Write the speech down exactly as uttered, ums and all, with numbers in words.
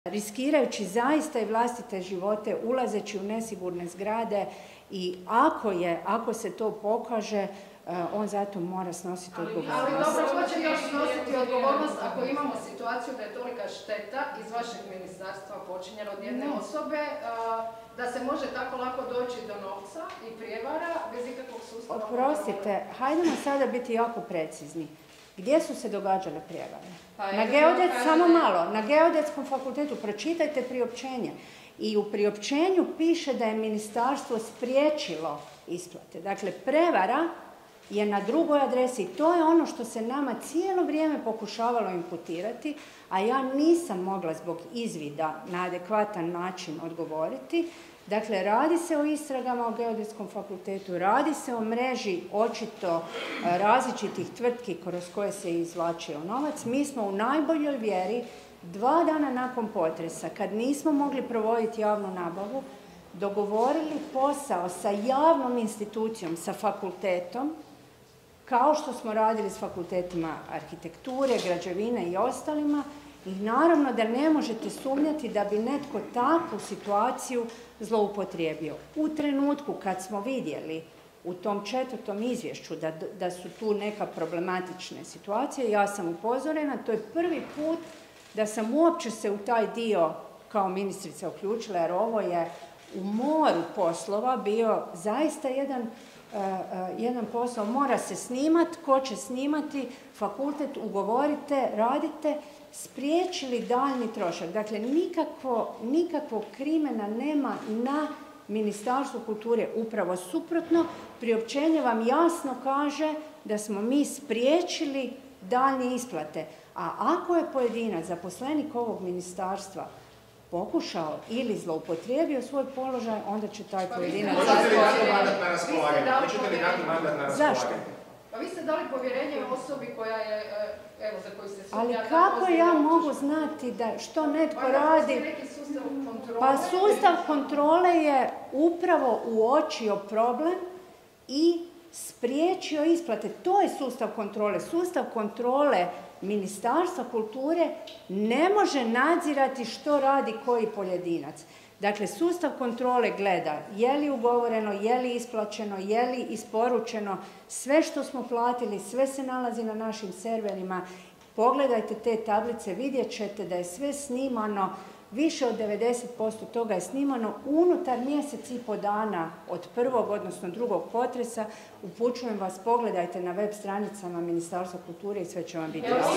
riskirajući zaista i vlastite živote, ulazeći u nesigurne zgrade i ako je, ako se to pokaže, on zato mora snositi odgovornost. Ali dobro, ko će još snositi odgovornost ako imamo situaciju da je tolika šteta iz vašeg ministarstva počinjena od jedne osobe, da se može tako lako doći do novca i prijevara bez ikakvog sustava? Oprostite, hajdemo sada biti jako precizni. Gdje su se događale prijevare? Pa na geodet, samo malo, na Geodetskom fakultetu, pročitajte priopćenje. I u priopćenju piše da je ministarstvo spriječilo isplate. Dakle, prevara je na drugoj adresi. To je ono što se nama cijelo vrijeme pokušavalo imputirati, a ja nisam mogla zbog izvida na adekvatan način odgovoriti. Dakle, radi se o istragama o Geodetskom fakultetu, radi se o mreži očito različitih tvrtki kroz koje se izvlačio novac. Mi smo u najboljoj vjeri dva dana nakon potresa, kad nismo mogli provoditi javnu nabavu, dogovorili posao sa javnom institucijom, sa fakultetom, kao što smo radili s fakultetima arhitekture, građevine i ostalima. I naravno da ne možete sumnjati da bi netko takvu situaciju zloupotrijebio. U trenutku kad smo vidjeli u tom četvrtom izvješću da, da su tu neka problematične situacije, ja sam upozorena, to je prvi put da sam uopće se u taj dio kao ministrica uključila, jer ovo je u moru poslova bio zaista jedan, uh, uh, jedan posao. Mora se snimati, ko će snimati, fakultet, ugovorite, radite, spriječili daljni trošak. Dakle, nikakvo, nikakvog krimena nema na Ministarstvu kulture, upravo suprotno. Priopćenje vam jasno kaže da smo mi spriječili daljnje isplate. A ako je pojedinac, zaposlenik ovog ministarstva, pokušao ili zloupotrijebio svoj položaj, onda će taj pojedinac... Hoćete li dati mandat na raspolaganje? Hoćete li dati mandat na raspolaganje? Zašto? Pa vi ste dali povjerenje osobi koja je, evo, za koju se sumnja... Ali kako ja mogu znati da što netko radi... Neki sustav kontrole... Pa sustav kontrole je upravo uočio problem i spriječio isplate. To je sustav kontrole. Sustav kontrole Ministarstva kulture ne može nadzirati što radi koji pojedinac. Dakle, sustav kontrole gleda je li ugovoreno, je li isplaćeno, je li isporučeno, sve što smo platili, sve se nalazi na našim serverima. Pogledajte te tablice, vidjet ćete da je sve snimano, više od devedeset posto toga je snimano unutar mjesec i po dana od prvog, odnosno drugog potresa. Upućujem vas, pogledajte na web stranicama Ministarstva kulture i sve će vam biti.